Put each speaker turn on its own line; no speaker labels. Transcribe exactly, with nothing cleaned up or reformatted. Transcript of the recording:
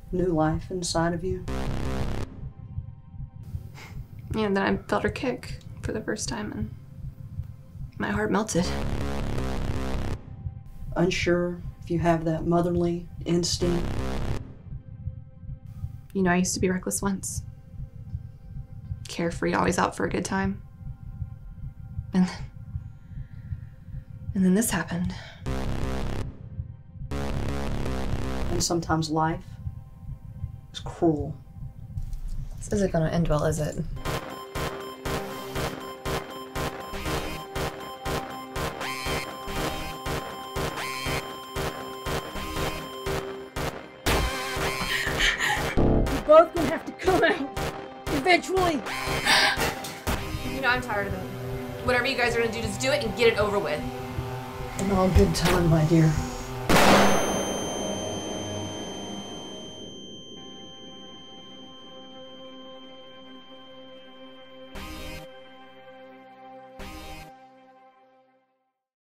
new life inside of you.
Yeah, and then I felt her kick for the first time, and my heart melted.
Unsure if you have that motherly instinct.
You know, I used to be reckless once. Carefree, always out for a good time. And then, and then this happened.
And sometimes life is cruel.
This isn't gonna end well, is it?
You're both gonna have to come out eventually.
You know, I'm tired of it. Whatever you guys are gonna do, just do it and get it over with.
In all good time, my dear.